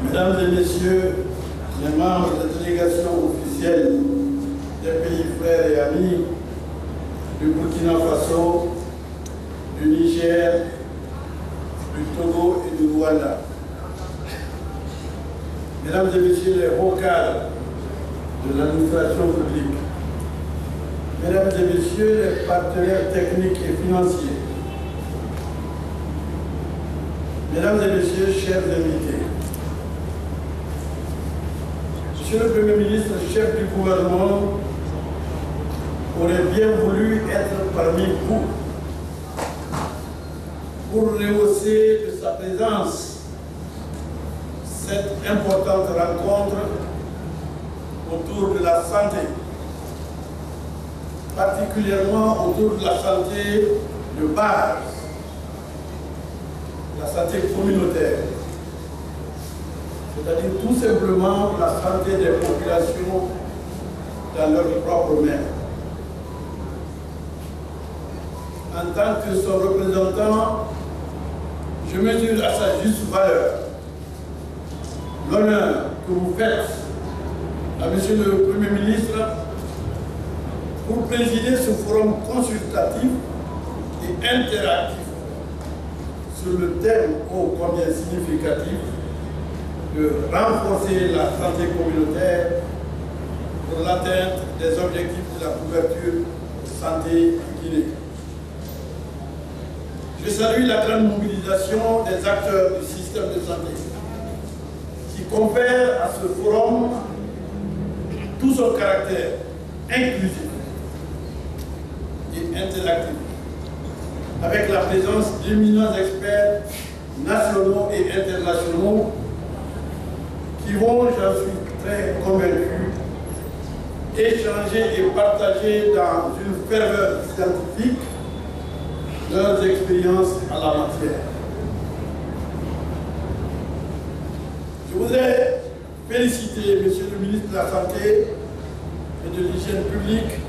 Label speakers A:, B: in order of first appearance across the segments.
A: Mesdames et Messieurs, les membres de la délégation officielle des pays frères et amis du Burkina Faso, du Niger, du Togo et du Rwanda. Mesdames et Messieurs les hauts cadres de l'administration publique, Mesdames et Messieurs les partenaires techniques et financiers, Mesdames et Messieurs, chers invités, Monsieur le Premier ministre, chef du gouvernement, aurait bien voulu être parmi vous pour rehausser de sa présence cette importante rencontre autour de la santé, particulièrement autour de la santé de base, la santé communautaire, c'est-à-dire tout simplement la santé des populations dans leur propre main. En tant que son représentant, je mesure à sa juste valeur l'honneur que vous faites à Monsieur le Premier ministre pour présider ce forum consultatif et interactif sur le thème ô combien significatif de renforcer la santé communautaire pour l'atteinte des objectifs de la couverture santé du Guinée. Je salue la grande mobilisation des acteurs du système de santé qui confère à ce forum tout son caractère inclusif et interactif, avec la présence d'éminents experts nationaux et internationaux qui vont, j'en suis très convaincu, échanger et partager dans une ferveur scientifique leurs expériences à la matière. Je voudrais féliciter Monsieur le ministre de la Santé et de l'Hygiène publique,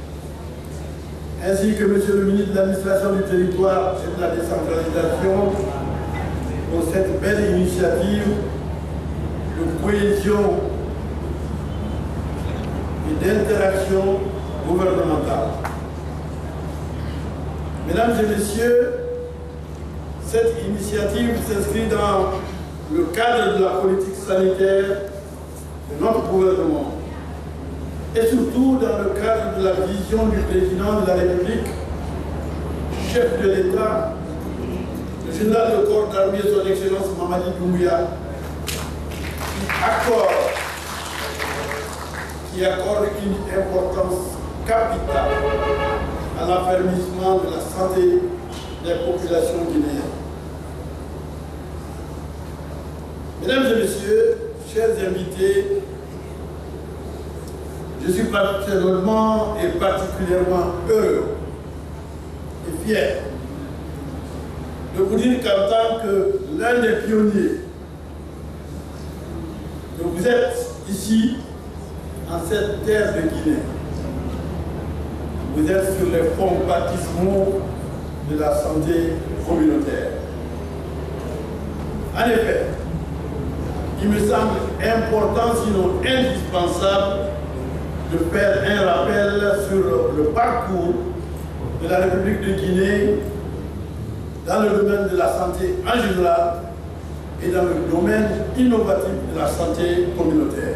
A: ainsi que Monsieur le ministre de l'Administration du Territoire et de la Décentralisation pour cette belle initiative de cohésion et d'interaction gouvernementale. Mesdames et Messieurs, cette initiative s'inscrit dans le cadre de la politique sanitaire de notre gouvernement et surtout dans le cadre de la vision du président de la République, chef de l'État, le général de corps d'armée, son Excellence Mamadi Doumbouya, qui accorde une importance capitale à l'affermissement de la santé des populations guinéennes. Mesdames et Messieurs, chers invités, je suis personnellement et particulièrement heureux et fier de vous dire qu'en tant que l'un des pionniers, que vous êtes ici, en cette terre de Guinée. Vous êtes sur les fonds baptismaux de la santé communautaire. En effet, il me semble important, sinon indispensable, de faire un rappel sur le parcours de la République de Guinée dans le domaine de la santé en général et dans le domaine innovatif de la santé communautaire.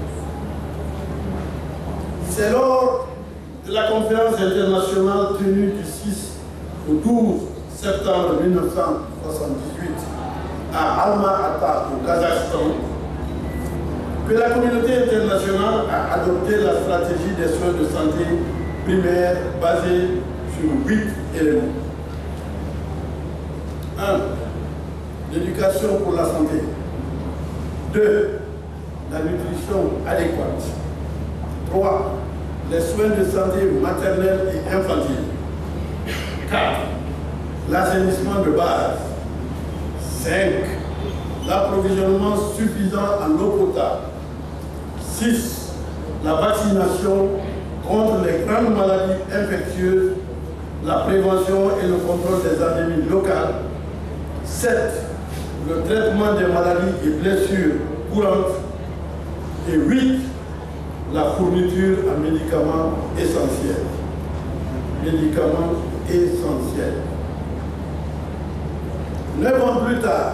A: C'est lors de la conférence internationale tenue du 6 au 12 septembre 1978 à Alma-Ata au Kazakhstan que la communauté internationale a adopté la stratégie des soins de santé primaires basée sur 8 éléments. 1. L'éducation pour la santé. 2. La nutrition adéquate. 3. Les soins de santé maternelle et infantile. 4. L'assainissement de base. 5. L'approvisionnement suffisant en eau potable. 6. La vaccination contre les grandes maladies infectieuses, la prévention et le contrôle des endémies locales. 7. le traitement des maladies et blessures courantes. Et 8. La fourniture en médicaments essentiels. Médicaments essentiels. 9 ans plus tard,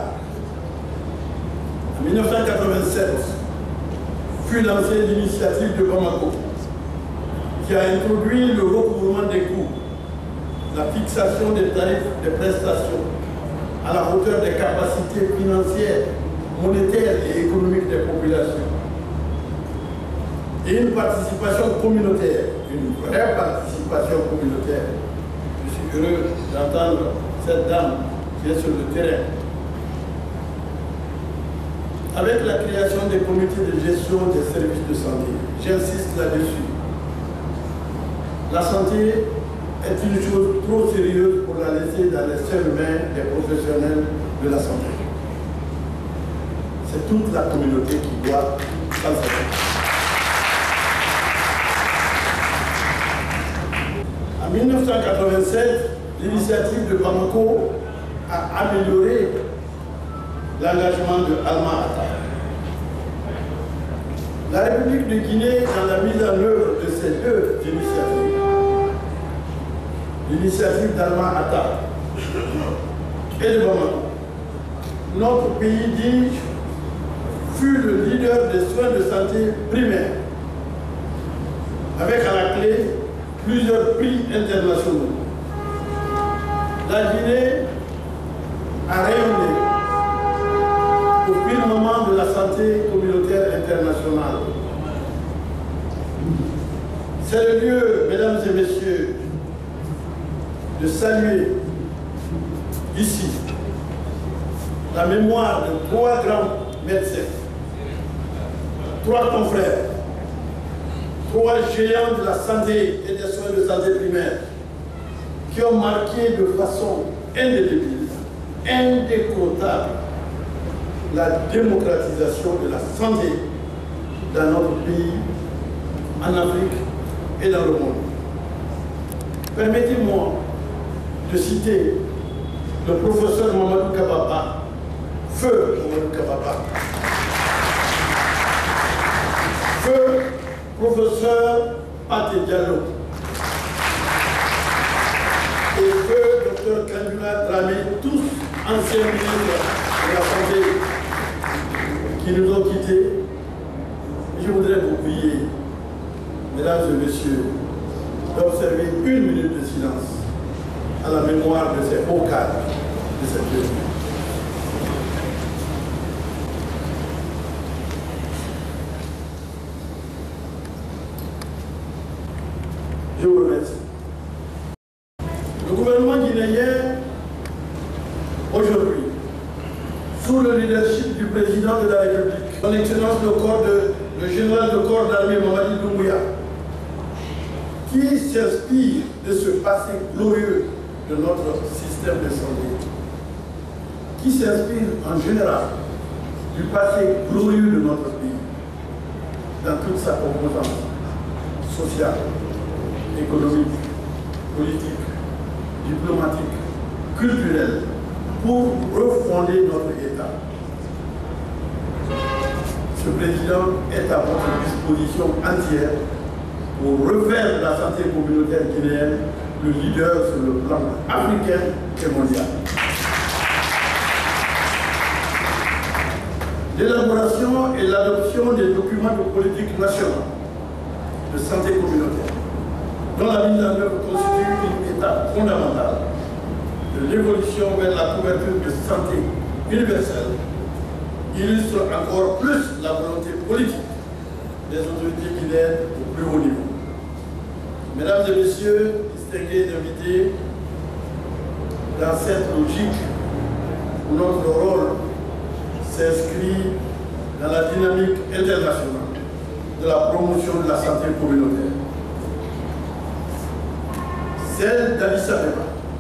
A: en 1987, fut lancée l'initiative de Bamako, qui a introduit le recouvrement des coûts, la fixation des tarifs de prestations à la hauteur des capacités financières, monétaires et économiques des populations. Et une participation communautaire, une vraie participation communautaire. Je suis heureux d'entendre cette dame qui est sur le terrain. Avec la création des comités de gestion des services de santé, j'insiste là-dessus. La santé est une chose trop sérieuse pour la laisser dans les seules mains des professionnels de la santé. C'est toute la communauté qui doit s'en sortir. En 1987, l'initiative de Bamako a amélioré l'engagement de Alma Ata. La République de Guinée, dans la mise en œuvre de ces deux initiatives, l'initiative d'Alma Ata et de Bamako, notre pays dit fut le leader des soins de santé primaires, avec à la clé plusieurs prix internationaux. La Guinée a rayonné au firmament de la santé communautaire internationale. C'est le lieu, mesdames et messieurs, de saluer ici la mémoire de 3 grands médecins, 3 confrères, 3 géants de la santé et des soins de santé primaire qui ont marqué de façon indélébile, indécrottable, la démocratisation de la santé dans notre pays, en Afrique et dans le monde. Permettez-moi de citer le professeur Mamadou Kababa, feu Mamadou Kababa, feu professeur Pathé Diallo et feu Dr Kandula Dramé, tous anciens ministres de la santé qui nous ont quittés. Je voudrais vous prier, mesdames et messieurs, d'observer 1 minute de silence à la mémoire de ces hauts cadres de cette vie. Je vous remercie. Le gouvernement guinéen, aujourd'hui, sous le leadership du président de la République, son Excellence le général de corps d'armée Mamadi Doumbouya, qui s'inspire de ce passé glorieux de notre système de santé, qui s'inspire en général du passé glorieux de notre pays, dans toute sa composante sociale, économique, politique, diplomatique, culturelle, pour refonder notre État. Ce président est à votre disposition entière pour refaire la santé communautaire guinéenne le leader sur le plan africain et mondial. L'élaboration et l'adoption des documents de politique nationale de santé communautaire, dont la mise en œuvre constitue une étape fondamentale de l'évolution vers la couverture de santé universelle, illustre encore plus la volonté politique des autorités guinéennes au plus haut niveau. Mesdames et messieurs, distingués invités, dans cette logique, notre rôle s'inscrit dans la dynamique internationale de la promotion de la santé communautaire. Celle d'Addis Abeba,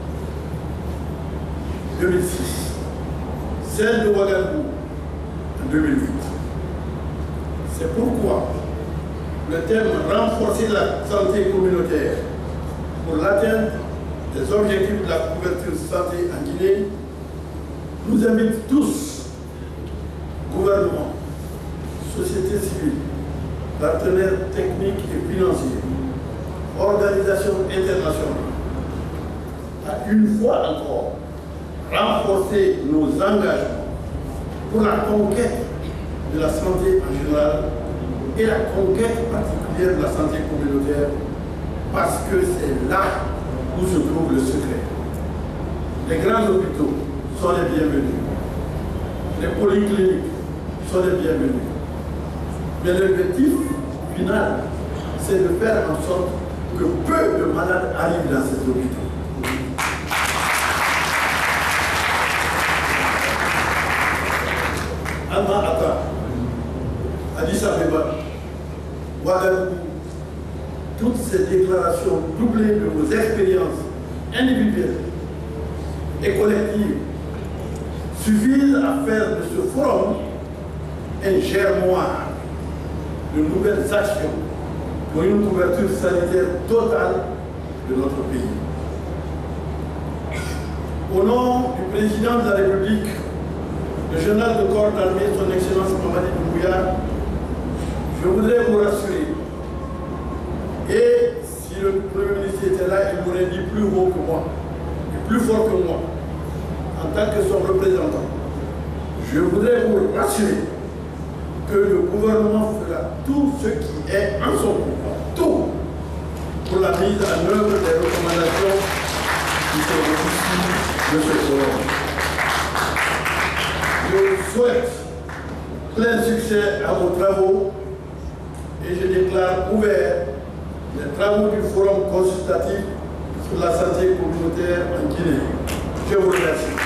A: 2006, celle de Ouagadougou, en 2008. C'est pourquoi le thème « Renforcer la santé communautaire pour l'atteinte des objectifs de la couverture santé en Guinée » nous invite tous partenaires techniques et financiers, organisations internationales, a une fois encore renforcé nos engagements pour la conquête de la santé en général et la conquête particulière de la santé communautaire, parce que c'est là où se trouve le secret. Les grands hôpitaux sont les bienvenus, les polycliniques sont les bienvenus. Mais l'objectif final, c'est de faire en sorte que peu de malades arrivent dans ces hôpitaux. Alma Ata, Addis Abeba, Ouagadougou, toutes ces déclarations doublées de vos expériences individuelles et collectives suffisent à faire de ce forum un germoire de nouvelles actions pour une couverture sanitaire totale de notre pays. Au nom du président de la République, le général de corps d'armée, son Excellence Mamadi Doumbouya, je voudrais vous rassurer. Et si le Premier ministre était là, il m'aurait dit plus haut que moi, et plus fort que moi, en tant que son représentant. Je voudrais vous rassurer que le gouvernement fera tout ce qui est en son pouvoir, tout, pour la mise en œuvre des recommandations qui sont issues de ce forum. Je souhaite plein succès à vos travaux et je déclare ouvert les travaux du forum consultatif sur la santé communautaire en Guinée. Je vous remercie.